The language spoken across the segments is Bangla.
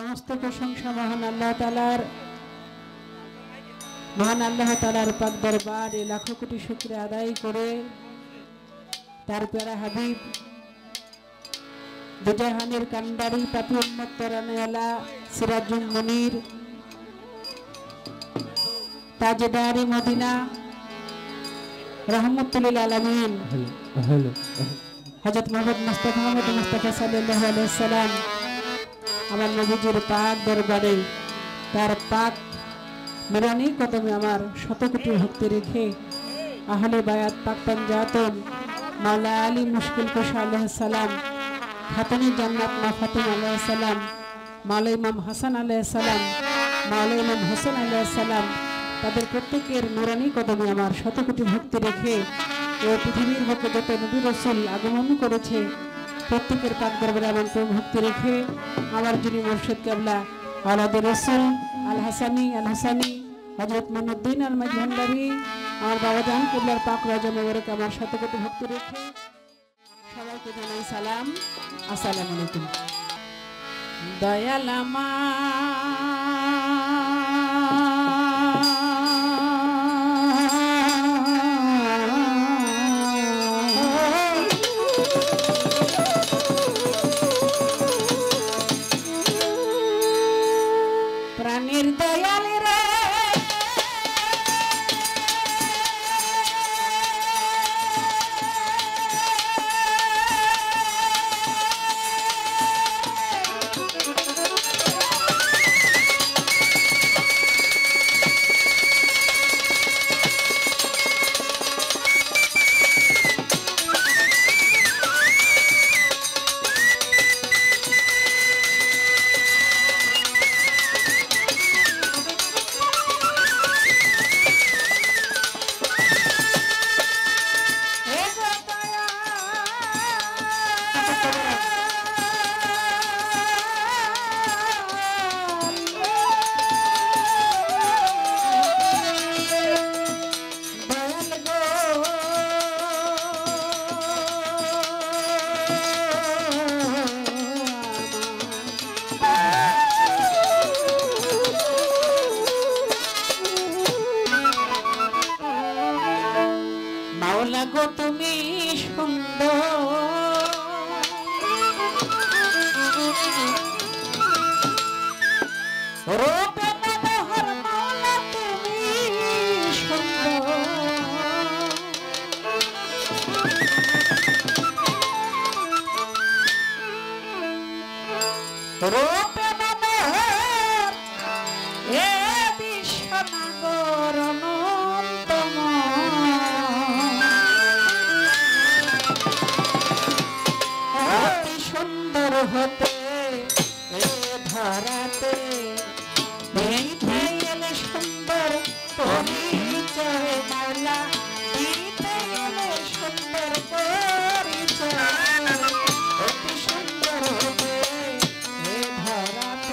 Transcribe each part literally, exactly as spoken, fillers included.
समस्त प्रशंसा महान अल्लाह ताआलार महान अल्लाह ताआलार पाक दरबारे लाखों कोटी शुक्रिया आदाय करे तार प्यारा हबीब दुजाहानेर कांडारी पापी उम्मत तरानेवाला सिराजुल मुनीर ताजदारी मदीना रहमतुल लिल आलमीन हजरत मोहम्मद मुस्तफा मोहम्मद मुस्तफा सल्लल्लाहु अलैहि वसल्लम আমার নবীজির পাক দরবারে তার পাক নুরানি কদমে আমার শত কোটি ভক্তি রেখে আহলে বায়াত পাক পাঞ্জাতন মাওলা আলী মুশকিল কুশা আলাইহিস সালাম খাতুনে জান্নাত মা ফাতিমা আলাইহিস সালাম মাওলা ইমাম হাসান আলাইহিস সালাম মাওলা ইমাম হোসেন আলাইহিস সালাম তাদের প্রত্যেকের নুরানি কদমে আমার শত কোটি ভক্তি রেখে এই পৃথিবীর বুকে যত নবী রাসূল আগমন করেছে প্রত্যেকের পাক দরবারে আমার ভক্তি রেখে আমার যিনি মুর্শিদ কেবলা আওলাদ রাসূল আল হাসানী আল হাসানী হযরত মুইনুদ্দিন আল মাজভান্ডারী আমার বাবা জান কেবলার পাক রাজা নগরকে আমার শত কোটি ভক্তি রেখে সবাইকে জানাই সালাম আসসালামু আলাইকুম। দয়াল প্রাণীর দয়াল রে মাওলা গো তুমি সুন্দর রূপে মনোহর মাওলা তুমি সুন্দর রূপে মনোহর এ বিশ্বনগর সুন্দর হতে ধরাতে এলে সুন্দর পরিচয় মাওলা দিতে এলে সুন্দর পরিচয় অতি সুন্দর হতে ধরাতে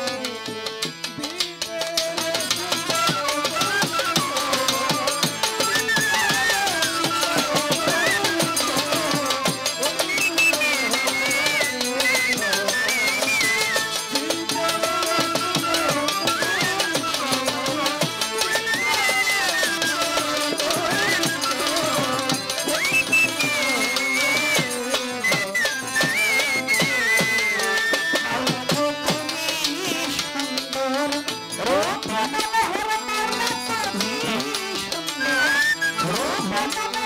Thank you.